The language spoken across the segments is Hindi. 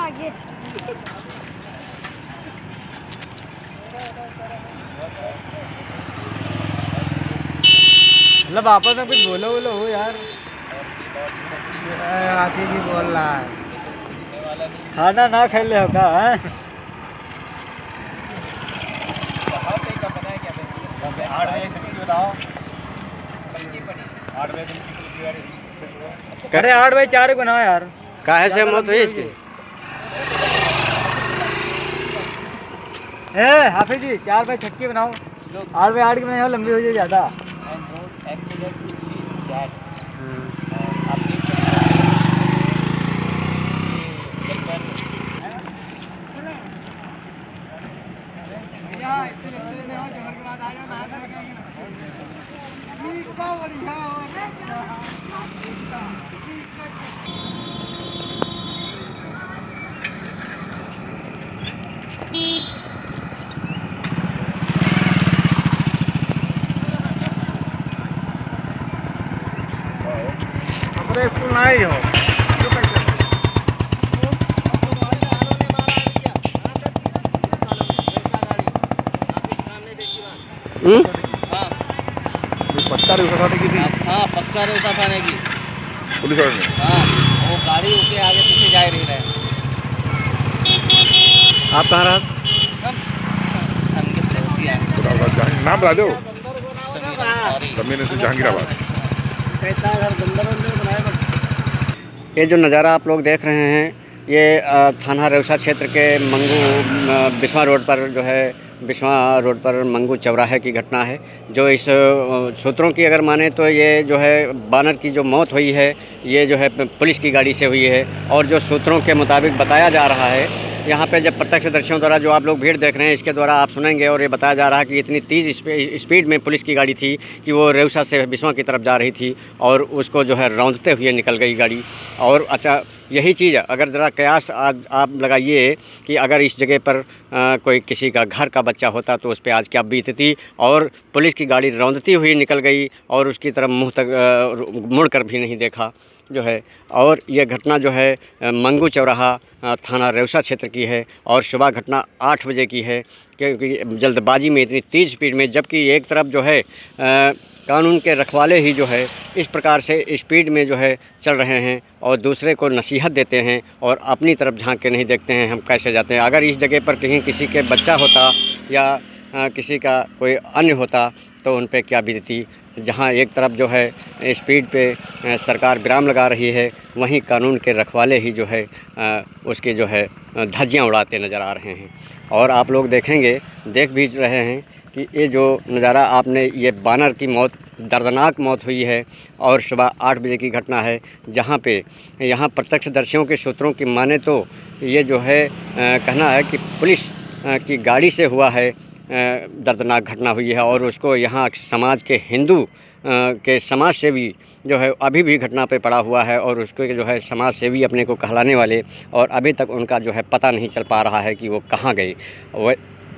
आगे। मतलब आपस में कुछ बोलो बोलो हो यार। हाथी भी बोल रहा है। खाना ना खा ले होगा है। अरे 8x4 बनाओ यार। काहे से मौत हुई इसकी? हाफिज जी 4x6 बनाओ। 8x8 की बनाओ, लंबी हो जाए ज़्यादा। अपने स्कूल ना ही हो। पक्का रेवसा थाने की थी। हाँ, पक्का रेवसा थाने की पुलिस वाले ने। हाँ, वो गाड़ी उसके आगे पीछे जा रही है। आप कहाँ रहा? नाम बता दो। से जहांगीराबाद। ये जो नज़ारा आप लोग देख रहे हैं, ये थाना रेवसा क्षेत्र के मंगू बिस्वा रोड पर जो है, बिस्वा रोड पर मंगू चौराहे की घटना है। जो इस सूत्रों की अगर माने तो ये जो है बानर की जो मौत हुई है, ये जो है पुलिस की गाड़ी से हुई है। और जो सूत्रों के मुताबिक बताया जा रहा है, यहाँ पे जब प्रत्यक्षदर्शियों द्वारा जो आप लोग भीड़ देख रहे हैं, इसके द्वारा आप सुनेंगे और ये बताया जा रहा है कि इतनी तेज़ स्पीड में पुलिस की गाड़ी थी कि वो रेवसा से बिस्वा की तरफ जा रही थी और उसको जो है रौंदते हुए निकल गई गाड़ी। और अच्छा, यही चीज़ अगर ज़रा कयास आप लगाइए कि अगर इस जगह पर कोई किसी का घर का बच्चा होता तो उस पर आज क्या बीतती। और पुलिस की गाड़ी रौंदती हुई निकल गई और उसकी तरफ मुँह तक मुड़ कर भी नहीं देखा जो है। और यह घटना जो है मंगू चौराहा थाना रेवसा क्षेत्र की है और सुबह घटना 8 बजे की है, क्योंकि जल्दबाजी में इतनी तेज़ स्पीड में, जबकि एक तरफ जो है कानून के रखवाले ही जो है इस प्रकार से स्पीड में जो है चल रहे हैं और दूसरे को नसीहत देते हैं और अपनी तरफ झांक के नहीं देखते हैं हम कैसे जाते हैं। अगर इस जगह पर कहीं किसी के बच्चा होता या किसी का कोई अन्य होता तो उन पे क्या बीतती। जहां एक तरफ जो है स्पीड पे सरकार विराम लगा रही है, वहीं कानून के रखवाले ही जो है उसके जो है धज्जियां उड़ाते नज़र आ रहे हैं। और आप लोग देख भी रहे हैं कि ये जो नज़ारा आपने, ये बानर की मौत, दर्दनाक मौत हुई है और सुबह 8 बजे की घटना है। जहाँ पे यहाँ प्रत्यक्षदर्शियों के सूत्रों की माने तो ये जो है कहना है कि पुलिस की गाड़ी से हुआ है, दर्दनाक घटना हुई है। और उसको यहाँ समाज के हिंदू के समाज सेवी जो है अभी भी घटना पे पड़ा हुआ है और उसको जो है समाज सेवी अपने को कहलाने वाले, और अभी तक उनका जो है पता नहीं चल पा रहा है कि वो कहाँ गए। वह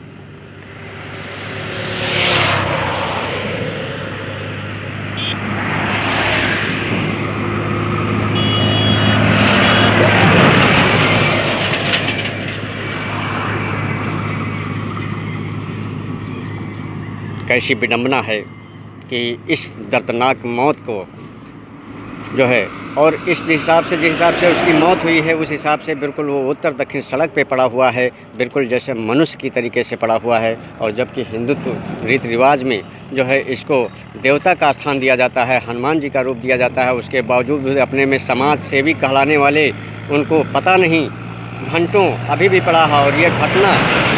कैसी विडंबना है कि इस दर्दनाक मौत को जो है, और इस जिस हिसाब से उसकी मौत हुई है, उस हिसाब से बिल्कुल वो उत्तर दक्षिण सड़क पे पड़ा हुआ है, बिल्कुल जैसे मनुष्य की तरीके से पड़ा हुआ है। और जबकि हिंदुत्व रीति रिवाज में जो है इसको देवता का स्थान दिया जाता है, हनुमान जी का रूप दिया जाता है, उसके बावजूद भी अपने में समाज सेवी कहलाने वाले उनको पता नहीं, घंटों अभी भी पड़ा है। और ये घटना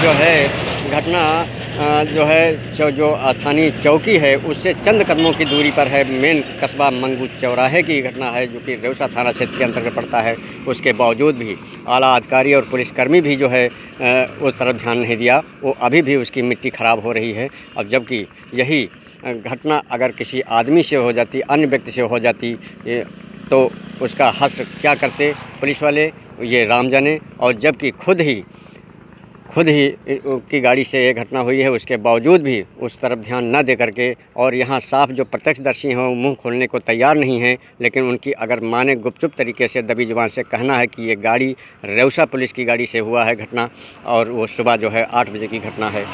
जो है जो स्थानीय चौकी है उससे चंद कदमों की दूरी पर है। मेन कस्बा मंगू चौराहे की घटना है जो कि रेवसा थाना क्षेत्र के अंतर्गत पड़ता है। उसके बावजूद भी आला अधिकारी और पुलिसकर्मी भी जो है उस तरफ ध्यान नहीं दिया, वो अभी भी उसकी मिट्टी ख़राब हो रही है। अब जबकि यही घटना अगर किसी आदमी से हो जाती, अन्य व्यक्ति से हो जाती, तो उसका हश्र क्या करते पुलिस वाले, ये राम जाने। और जबकि खुद ही की गाड़ी से ये घटना हुई है, उसके बावजूद भी उस तरफ ध्यान न दे करके, और यहाँ साफ जो प्रत्यक्षदर्शी हैं वो मुंह खोलने को तैयार नहीं हैं, लेकिन उनकी अगर माने गुपचुप तरीके से दबी जुबान से कहना है कि ये गाड़ी रेउसा पुलिस की गाड़ी से हुआ है घटना, और वो सुबह जो है 8 बजे की घटना है।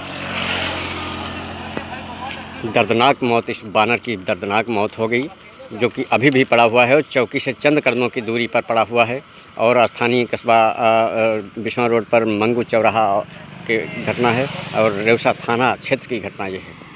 दर्दनाक मौत, इस बानर की दर्दनाक मौत हो गई, जो कि अभी भी पड़ा हुआ है और चौकी से चंद कदमों की दूरी पर पड़ा हुआ है। और स्थानीय कस्बा बिस्वा रोड पर मंगू चौराहा की घटना है और रेउसा थाना क्षेत्र की घटना ये है।